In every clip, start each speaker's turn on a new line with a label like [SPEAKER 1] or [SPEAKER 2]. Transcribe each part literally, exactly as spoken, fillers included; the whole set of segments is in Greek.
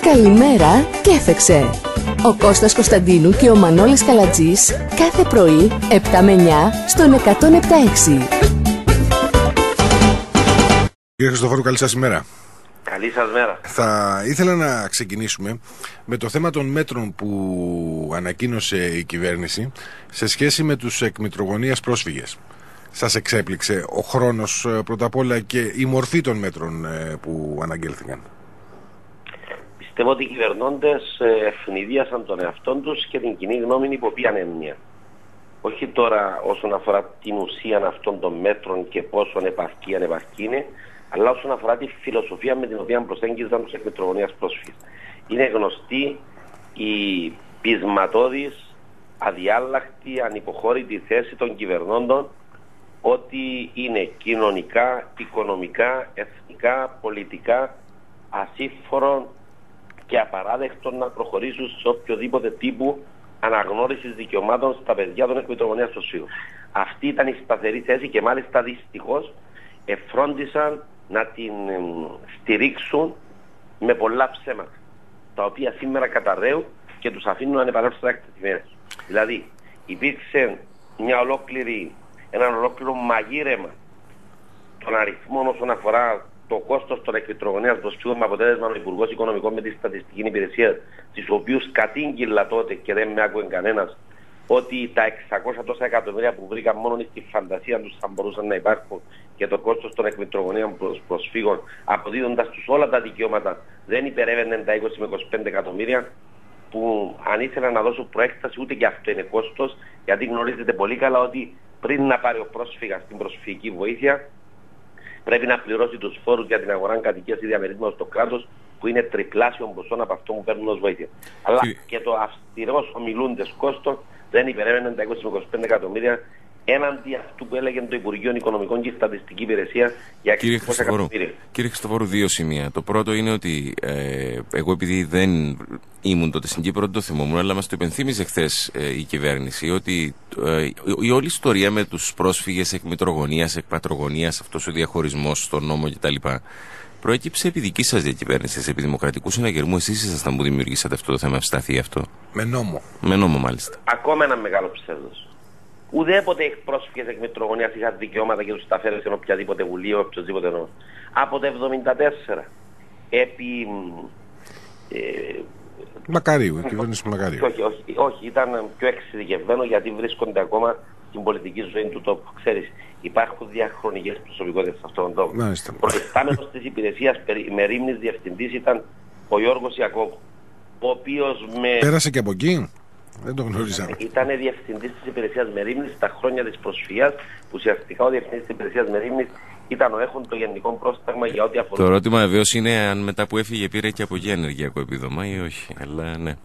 [SPEAKER 1] Καλημέρα και έφεξε. Ο Κώστας Κωνσταντίνου και ο Μανώλης Καλατζής κάθε πρωί επτά με εννιά στον εκατόν επτά κόμμα έξι.
[SPEAKER 2] Κύριε Χριστοφόρου, καλή σας ημέρα.
[SPEAKER 3] Καλή σας μέρα.
[SPEAKER 2] Θα ήθελα να ξεκινήσουμε με το θέμα των μέτρων που ανακοίνωσε η κυβέρνηση σε σχέση με τους εκμητρογονίας πρόσφυγες. Σας εξέπληξε ο χρόνος πρώτα απ' όλα και η μορφή των μέτρων που αναγγέλθηκαν?
[SPEAKER 3] Πιστεύω ότι οι κυβερνώντες ευνηδίασαν τον εαυτόν τους και την κοινή γνώμη υπό ποιαν έννοια. Όχι τώρα όσον αφορά την ουσία αυτών των μέτρων και πόσο επαρκή ανεπαρκή είναι, αλλά όσον αφορά τη φιλοσοφία με την οποία προσέγγιζαν τους εκμητρογονίας πρόσφυγες. Είναι γνωστή η πεισματώδης, αδιάλακτη, ανυποχώρητη θέση των κυβερνώντων ότι είναι κοινωνικά, οικονομικά, εθνικά, πολιτικά ασύμφορον και απαράδεκτον να προχωρήσουν σε οποιοδήποτε τύπου αναγνώρισης δικαιωμάτων στα παιδιά των εκμητρογονίας προσφύγων. Αυτή ήταν η σταθερή θέση και μάλιστα δυστυχώς εφρόντισαν να την στηρίξουν με πολλά ψέματα, τα οποία σήμερα καταρρέουν και τους αφήνουν να επανέλθουν στα εκτεθειμένες. Δηλαδή υπήρξε μια ολόκληρη, ένα ολόκληρο μαγείρεμα των αριθμών όσον αφορά το κόστος των εκμητρογονίας προσφύγων, με αποτέλεσμα ο Υπουργός Οικονομικών με τη Στατιστική Υπηρεσία, τις οποίους κατήγγυλα τότε και δεν με άκουε κανένας, ότι τα εξακόσια τόσα εκατομμύρια που βρήκαν μόνο στη φαντασία τους θα μπορούσαν να υπάρχουν και το κόστος των εκμητρογονίων προσφύγων, αποδίδοντας τους όλα τα δικαιώματα, δεν υπερεύαινε τα είκοσι με είκοσι πέντε εκατομμύρια, που αν ήθελαν να δώσουν προέκταση, ούτε και αυτό είναι κόστος, γιατί γνωρίζετε πολύ καλά ότι πριν να πάρει ο πρόσφυγας την προσφυγική βοήθεια, πρέπει να πληρώσει τους φόρους για την αγορά κατοικίας ή διαμερίσματος στο κράτος, που είναι τριπλάσιο ποσό από αυτό που παίρνουν ως βοήθεια. Αλλά και, και το αυστηρός ομιλούντες κόστος δεν υπερεύαινε τα είκοσι με είκοσι πέντε εκατομμύρια, έναντι αυτού που έλεγε το Υπουργείο Οικονομικών και η Στατιστική Υπηρεσία για εξακόσια εκατομμύρια.
[SPEAKER 4] Κύριε Χριστοφόρου, δύο σημεία. Το πρώτο είναι ότι ε, εγώ, επειδή δεν ήμουν τότε στην Κύπρο, δεν το θυμόμουν, αλλά μας το υπενθύμιζε χθες ε, η κυβέρνηση ότι ε, η, η όλη ιστορία με τους πρόσφυγες εκμητρογονίας, εκπατρογονίας, αυτός ο διαχωρισμός στον νόμο κτλ. Προέκυψε επί δική σας διακυβέρνησης, επί δημοκρατικού συναγερμού. Εσείς ήσασταν που δημιουργήσατε αυτό το θέμα, ευσταθεί αυτό.
[SPEAKER 2] Με νόμο.
[SPEAKER 4] Με νόμο, μάλιστα.
[SPEAKER 3] Ακόμα ένα μεγάλο ψεύδος. Ουδέποτε οι πρόσφυγες εκμητρογονίας είχαν δικαιώματα και τους τα φέρουν σε οποιαδήποτε βουλή ή οποιοδήποτε νόμο. Από το εβδομήντα τέσσερα, επί. Ε,
[SPEAKER 2] Μακαρίου, η κυβέρνηση Μακαρίου.
[SPEAKER 3] Όχι, όχι, όχι, ήταν πιο εξειδικευμένο γιατί βρίσκονται ακόμα στην πολιτική ζωή του τόπου. Ξέρεις, υπάρχουν διαχρονικές προσωπικότητες σε αυτόν τον τόπο. Προϊστάμενος της υπηρεσίας μερίμνης διευθυντής ήταν ο Γιώργος Ιακώβου, ο οποίος με.
[SPEAKER 2] Πέρασε και από εκεί. Δεν το γνωρίζαμε.
[SPEAKER 3] Ήταν διευθυντής της υπηρεσίας μερίμνης στα χρόνια της προσφυγίας, που ουσιαστικά ο διευθυντής της υπηρεσίας μερίμνης ήταν ο έχων το γενικό πρόσταγμα για ό,τι αφορά.
[SPEAKER 4] Το ερώτημα βεβαίως είναι αν μετά που έφυγε πήρε και από εκεί ενεργειακό επίδομα ή όχι. Αλλά ναι.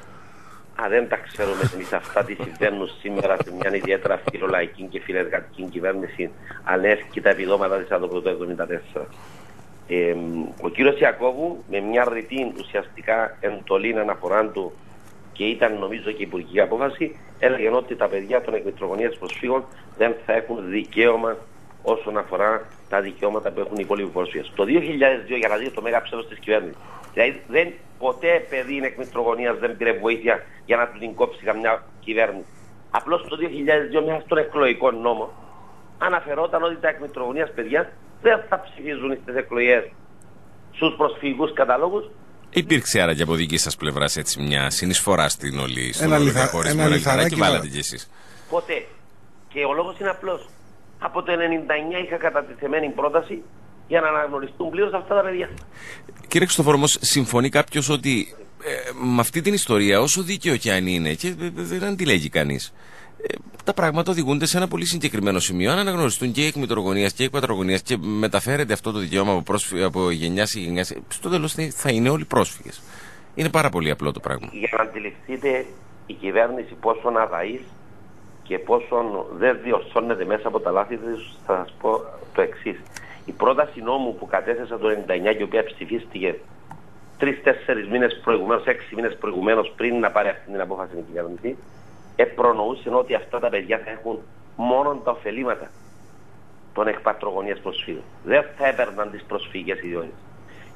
[SPEAKER 3] Α, δεν τα ξέρουμε εμείς αυτά τι συμβαίνουν σήμερα σε μια ιδιαίτερα φιλολαϊκή και φιλεργατική κυβέρνηση, αν έρχεται τα επιδόματα της από το εβδομήντα τέσσερα. Ε, ο κύριος Ιακώβου, με μια ρητή ουσιαστικά εντολή αναφορά του, και ήταν νομίζω και υπουργική απόφαση, έλεγε ότι τα παιδιά των εκμητρογονίας προσφύγων δεν θα έχουν δικαίωμα όσον αφορά τα δικαιώματα που έχουν οι υπόλοιποι πρόσφυγες. Το δύο χιλιάδες δύο, για να δείτε το μέγα ψεύδος της κυβέρνησης, δηλαδή δεν, ποτέ παιδί εκμητρογονίας δεν πήρε βοήθεια για να του την κόψει καμιά κυβέρνηση. Απλώς το δύο χιλιάδες δύο, μέσα στον εκλογικό νόμο, αναφερόταν ότι τα εκμητρογονίας παιδιά δεν θα ψηφίζουν στις εκλογές στους προσφυγικούς καταλόγους.
[SPEAKER 4] Υπήρξε άρα και από δική σας πλευράς έτσι μια συνεισφορά στην όλη στον όλο διαχωρισμό και βάλατε κι εσείς?
[SPEAKER 3] Ποτέ. Και ο λόγος είναι απλός. Από το ενενήντα εννιά είχα κατατεθειμένη πρόταση για να αναγνωριστούν πλήρως αυτά τα παιδιά.
[SPEAKER 4] Κύριε Χριστοφόρου, όμως συμφωνεί κάποιος ότι ε, με αυτή την ιστορία, όσο δίκαιο και αν είναι, και δεν αντιλέγει κανείς, ε, τα πράγματα οδηγούνται σε ένα πολύ συγκεκριμένο σημείο. Αν αναγνωριστούν και οι εκμητρογονίας και οι εκπατρογονίας και μεταφέρεται αυτό το δικαίωμα από, πρόσφυ... από γενιά σε γενιά, στο τέλος θα είναι όλοι πρόσφυγες. Είναι πάρα πολύ απλό το πράγμα.
[SPEAKER 3] Για να αντιληφθείτε η κυβέρνηση πόσο αδαής και πόσο δεν διορθώνεται μέσα από τα λάθη της, θα σας πω το εξής. Η πρόταση νόμου που κατέθεσα το ενενήντα εννιά και η οποία ψηφίστηκε τρεις-τέσσερις μήνες προηγουμένως, έξι μήνες προηγουμένως, πριν να πάρει αυτή την απόφαση η κυβέρνηση, επρονοούσε ότι αυτά τα παιδιά θα έχουν μόνο τα ωφελήματα των εκπατρογονίας προσφύγων. Δεν θα έπαιρναν τις προσφυγικές ιδιότητες.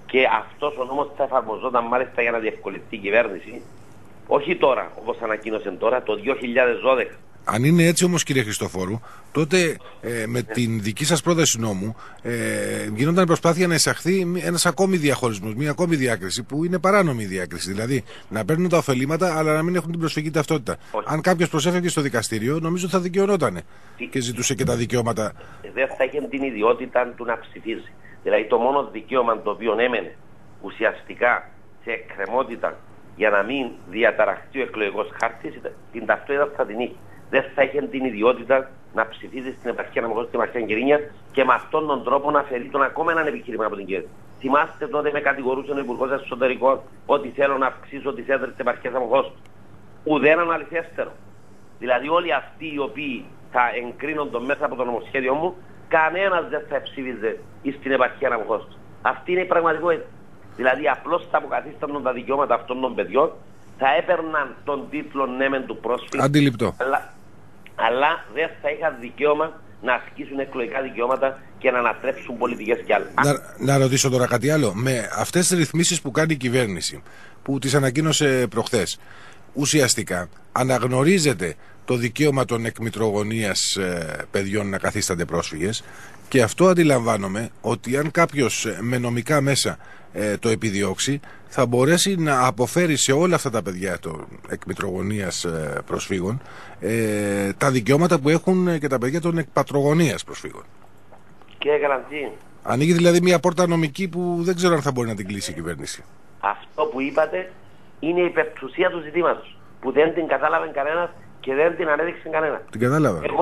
[SPEAKER 3] και αυτός ο νόμος θα εφαρμοζόταν μάλιστα για να διευκολυνθεί η κυβέρνηση, όχι τώρα, όπως ανακοίνωσε τώρα, το δύο χιλιάδες δώδεκα.
[SPEAKER 2] Αν είναι έτσι όμως, κύριε Χριστοφόρου, τότε ε, με την δική σας πρόταση νόμου ε, γινόταν προσπάθεια να εισαχθεί ένας ακόμη διαχωρισμός, μια ακόμη διάκριση που είναι παράνομη διάκριση. Δηλαδή να παίρνουν τα ωφελήματα αλλά να μην έχουν την προσφυγική ταυτότητα. Όχι. Αν κάποιος προσέφευε στο δικαστήριο, νομίζω θα δικαιωνόταν και ζητούσε και τα δικαιώματα.
[SPEAKER 3] Δεν θα είχε την ιδιότητα του να ψηφίζει. Δηλαδή το μόνο δικαίωμα το οποίο έμενε ουσιαστικά σε εκκρεμότητα για να μην διαταραχτεί ο εκλογικός χάρτης, την ταυτότητα θα την είχε. Δεν θα είχε την ιδιότητα να ψηφίζει στην επαρχία Αναμοχώς, στην επαρχία Γκερίνια και με αυτόν τον τρόπο να φέρει τον ακόμα έναν επιχείρημα από την κυβέρνηση. Θυμάστε τότε με κατηγορούσε ο Υπουργός Εσωτερικών ότι θέλω να αυξήσω τις έδρες της επαρχίας Αναμοχώς. Ουδέναν αληθέστερο. Δηλαδή όλοι αυτοί οι οποίοι θα εγκρίνονται μέσα από το νομοσχέδιο μου, κανένας δεν θα ψήφιζε στην επαρχία Αναμοχώς. Αυτή είναι η πραγματικότητα. Δηλαδή απλώς θα αποκαθίσταναν τα δικαιώματα αυτών των παιδιών, θα έπαιρναν τον τίτλο ναι μεν του πρόσφυγα.
[SPEAKER 2] Αντιληπτό.
[SPEAKER 3] Αλλά, αλλά δεν θα είχαν δικαίωμα να ασκήσουν εκλογικά δικαιώματα και να ανατρέψουν πολιτικές κι άλλα.
[SPEAKER 2] Να, να ρωτήσω τώρα κάτι άλλο. Με αυτές τις ρυθμίσεις που κάνει η κυβέρνηση, που τις ανακοίνωσε προχθές, ουσιαστικά αναγνωρίζεται το δικαίωμα των εκμητρογονίας ε, παιδιών να καθίστανται πρόσφυγες, και αυτό αντιλαμβάνομαι ότι αν κάποιος με νομικά μέσα ε, το επιδιώξει, θα μπορέσει να αποφέρει σε όλα αυτά τα παιδιά των εκμητρογονίας ε, προσφύγων ε, τα δικαιώματα που έχουν και τα παιδιά των εκπατρογονίας προσφύγων.
[SPEAKER 3] Κύριε Καλαντζή,
[SPEAKER 2] ανοίγει δηλαδή μια πόρτα νομική που δεν ξέρω αν θα μπορεί να την κλείσει η κυβέρνηση.
[SPEAKER 3] Αυτό που είπατε είναι η υπερψουσία του ζητήματος, που δεν την κατάλαβε κανένας και δεν την ανέδειξε κανένας.
[SPEAKER 2] Την κατάλαβα.
[SPEAKER 3] Εγώ,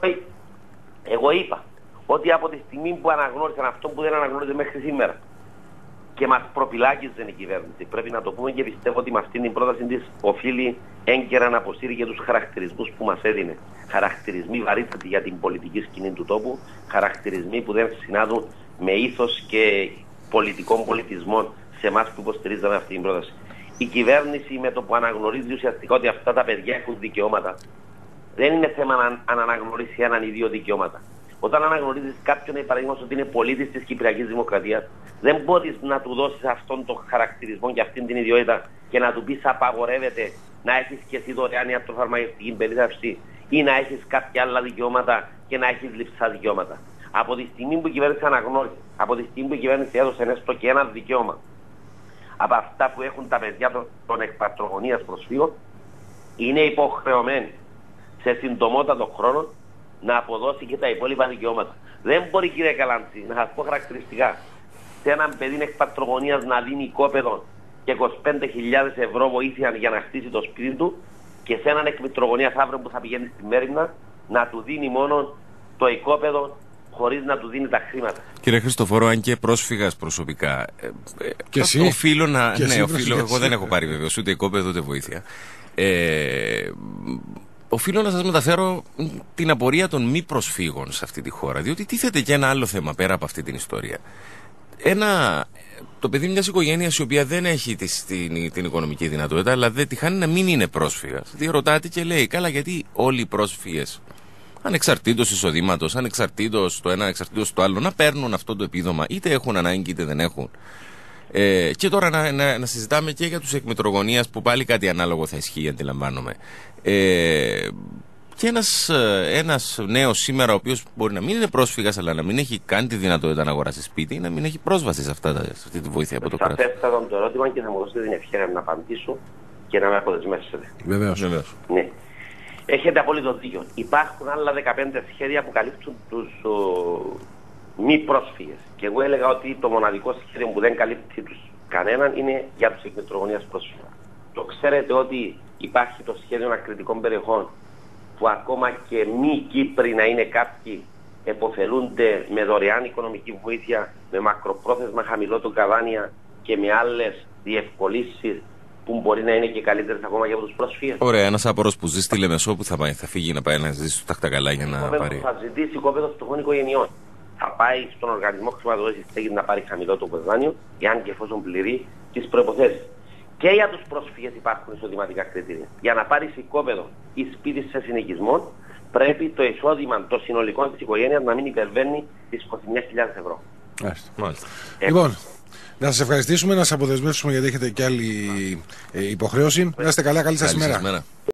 [SPEAKER 3] εγώ είπα ότι από τη στιγμή που αναγνώρισαν αυτό που δεν αναγνώριζε μέχρι σήμερα και μας προπυλάκιζε η κυβέρνηση, πρέπει να το πούμε, και πιστεύω ότι με αυτήν την πρόταση της οφείλει έγκαιρα να αποσύρει και τους χαρακτηρισμούς που μας έδινε. Χαρακτηρισμοί βαρύτατοι για την πολιτική σκηνή του τόπου, χαρακτηρισμοί που δεν συνάδουν με ήθος και πολιτικών πολιτισμών σε εμάς που υποστηρίζαμε αυτή την πρόταση. Η κυβέρνηση με το που αναγνωρίζει ουσιαστικά ότι αυτά τα παιδιά έχουν δικαιώματα, δεν είναι θέμα να, αν αναγνωρίσει έναν ή δύο δικαιώματα. Όταν αναγνωρίζεις κάποιον, παραδείγματος, ότι είναι πολίτης της Κυπριακής Δημοκρατίας, δεν μπορείς να του δώσεις αυτόν τον χαρακτηρισμό και αυτήν την ιδιότητα και να του πεις απαγορεύεται να έχεις και εσύ δωρεάν ιατροφαρμακευτική περίθαλψη ή να έχεις κάποια άλλα δικαιώματα και να έχεις λειψά δικαιώματα. Από τη στιγμή που η κυβέρνηση αναγνώρισε, από τη στιγμή που η κυβέρνηση έδωσε έστω και ένα δικαίωμα από αυτά που έχουν τα παιδιά των, των εκπατρογονίας προσφύγων, είναι υποχρεωμένη σε συντομότατο χρόνο να αποδώσει και τα υπόλοιπα δικαιώματα. Δεν μπορεί, κύριε Καλάντζη, να σας πω χαρακτηριστικά, σε έναν παιδί εκπατρογονίας να δίνει οικόπεδο και είκοσι πέντε χιλιάδες ευρώ βοήθεια για να χτίσει το σπίτι του, και σε έναν εκμητρογονίας αύριο που θα πηγαίνει στη Μέριμνα να του δίνει μόνο το οικόπεδο χωρίς να του δίνει τα χρήματα.
[SPEAKER 4] Κύριε Χριστοφόρο, αν και πρόσφυγας προσωπικά, ε, ε,
[SPEAKER 2] και εσύ,
[SPEAKER 4] οφείλω να.
[SPEAKER 2] Και
[SPEAKER 4] ναι, οφείλω, εγώ δεν έχω πάρει βεβαίως ούτε οικόπεδο ούτε βοήθεια. Ε, οφείλω να σας μεταφέρω την απορία των μη προσφύγων σε αυτή τη χώρα, διότι τίθεται και ένα άλλο θέμα πέρα από αυτή την ιστορία. Ένα, το παιδί μιας οικογένειας η οποία δεν έχει τη, την, την οικονομική δυνατότητα, αλλά δεν τη χάνει να μην είναι πρόσφυγας, διερωτάται και λέει, καλά, γιατί όλοι οι πρόσφυγες, ανεξαρτήτως εισοδήματος, ανεξαρτήτως το ένα, ανεξαρτήτως το άλλο, να παίρνουν αυτό το επίδομα, είτε έχουν ανάγκη είτε δεν έχουν. Ε, και τώρα να, να, να συζητάμε και για τους εκμητρογονίας, που πάλι κάτι ανάλογο θα ισχύει, αντιλαμβάνομαι. Ε, και ένας, ένας νέος σήμερα, ο οποίος μπορεί να μην είναι πρόσφυγας, αλλά να μην έχει καν τη δυνατότητα να αγοράσει σπίτι, να μην έχει πρόσβαση σε, αυτά, σε αυτή τη βοήθεια από το κράτος.
[SPEAKER 3] Θα θέσω το ερώτημα και θα μου δώσετε την ευκαιρία να απαντήσω και να με αποδεσμεύσετε.
[SPEAKER 2] Βεβαίως. Βεβαίως.
[SPEAKER 3] Ναι. Έχετε απόλυτο δίκιο. Υπάρχουν άλλα δεκαπέντε σχέδια που καλύπτουν τους ο, μη πρόσφυγες. Και εγώ έλεγα ότι το μοναδικό σχέδιο που δεν καλύπτει τους κανέναν είναι για τους εκμητρογονίας πρόσφυγες. Το ξέρετε ότι υπάρχει το σχέδιο ακριτικών περιοχών, που ακόμα και μη Κύπροι να είναι κάποιοι εποφελούνται με δωρεάν οικονομική βοήθεια, με μακροπρόθεσμα χαμηλότερα δάνεια και με άλλες διευκολύνσεις που μπορεί να είναι και καλύτερες ακόμα για τους πρόσφυγες.
[SPEAKER 4] Ωραία, ένας άπορος που ζει στη Λεμεσό, που θα, πάει, θα φύγει να πάει να ζήσει στο Τακτακαλά για να πάρει.
[SPEAKER 3] Θα ζητήσει κόπεδο φτωχών οικογενειών. Θα πάει στον οργανισμό χρηματοδότησης στέγης να πάρει χαμηλότερο δάνειο, εάν και εφόσον πληρεί τις προϋποθέσεις. Και για τους πρόσφυγες υπάρχουν εισοδηματικά κριτήρια. Για να πάρεις οικόπεδο ή σπίτι σε συνοικισμό, πρέπει το εισόδημα των συνολικών της οικογένειας να μην υπερβαίνει τις είκοσι μια χιλιάδες ευρώ.
[SPEAKER 2] Μάλιστα. Ε, λοιπόν, Να σας ευχαριστήσουμε, να σας αποδεσμεύσουμε γιατί έχετε και άλλη ε, υποχρέωση. Να είστε καλά, καλή σας ημέρα.